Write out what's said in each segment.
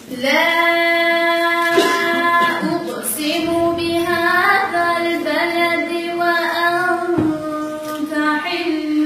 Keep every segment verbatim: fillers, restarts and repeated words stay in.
لا أقسم بهذا البلد وأنت حل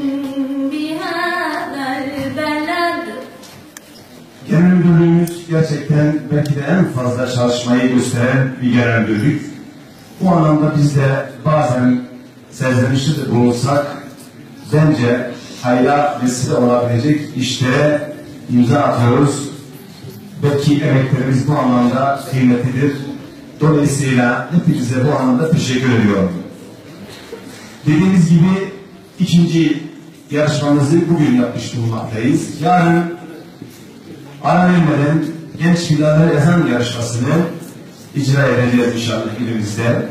بهذا البلد. Genel müdürlüğümüz gerçekten belki de en fazla çalışmayı gösteren bir genel müdürlük. Bu anlamda biz de bazen serzenişte bulunsak bence hayra vesile olabilecek işlere imza atıyoruz. Belki emeklerimiz bu anlamda kıymetlidir. Dolayısıyla hepinize bu anlamda teşekkür ediyorum. Dediğimiz gibi ikinci yarışmamızı bugün yapmış bulunmaktayız. Yarın ara vermeden Genç Bilader Ezan yarışmasını icra edeceğiz inşallah ilimizde.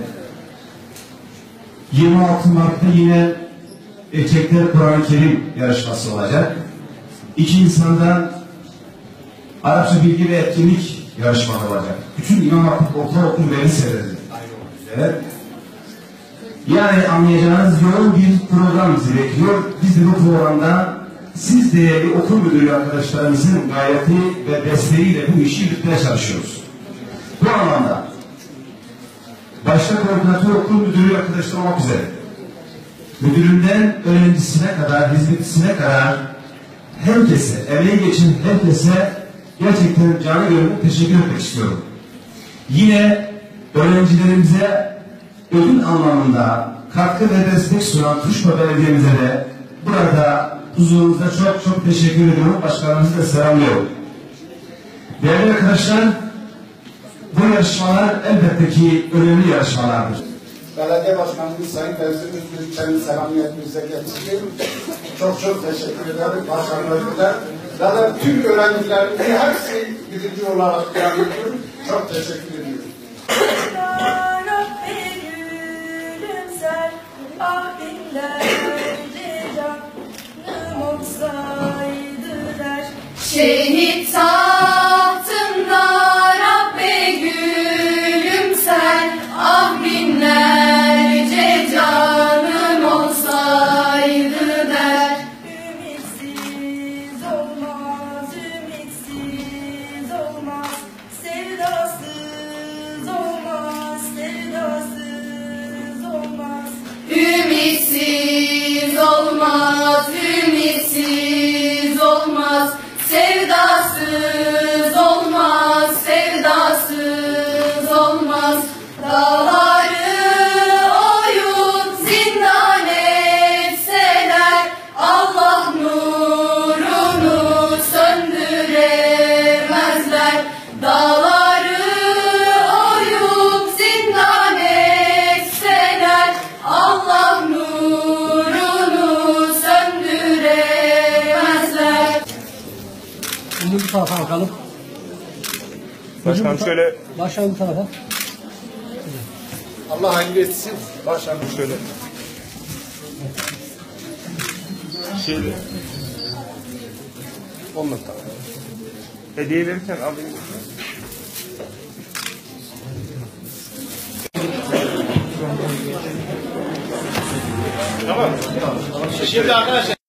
yirmi altı Mart'ta yine Erkekler Kur'an-ı Kerim yarışması olacak. İki insandan Arapça bilgi ve etkinlik yarışması olacak. Bütün İmam Hatip ortaokul ve liseleri aynı olmak üzere. Yani anlayacağınız yoğun bir program bizi bekliyor. Biz de bu programda siz değerli okul müdürü arkadaşlarımızın gayreti ve desteğiyle bu işi yürütmeye çalışıyoruz. Bu anlamda başta koordinatör okul müdürü arkadaşlar olmak üzere müdüründen öğrencisine kadar, hizmetçisine kadar herkese, emeği geçen herkese gerçekten canı gönülden teşekkür etmek istiyorum. Yine öğrencilerimize ödül anlamında katkı ve destek sunan Tuşba Belediye'mize de burada huzurunuzda çok çok teşekkür ediyorum. Başkanımızı da selamlıyorum. Değerli arkadaşlar, bu yarışmalar elbette ki önemli yarışmalardır. Belediye Başkanımız Sayın Fevzi Özgürlükçe'nin selamiyetimize getirdim. Çok çok teşekkür ederim. Başkanlarımıza. Zaten tüm öğrencilerimizi hepsi birinci olarak yanıyorum. Çok teşekkür ediyorum. Şehit tahtında Rabbe gülümser, ah binlerce canım olsaydı der. Ümitsiz olmaz, ümitsiz olmaz, sevdasız olmaz, sevdasız olmaz. Ümitsiz olmaz, ümitsiz olmaz, sevdasız olmaz, sevdasız olmaz. Dağları oyup zindan etseler, Allah nurunu söndüremezler. Dağları oyup zindan etseler, Allah nurunu söndüremezler. Şimdi bu tarafa bakalım. Başkanım şöyle. Başkanım bu tarafa. Allah hayırlı etsin. Başkanım Şöyle. Şöyle. Olmaz tamam. Hediye verirken alayım. Tamam. Şimdi arkadaşlar.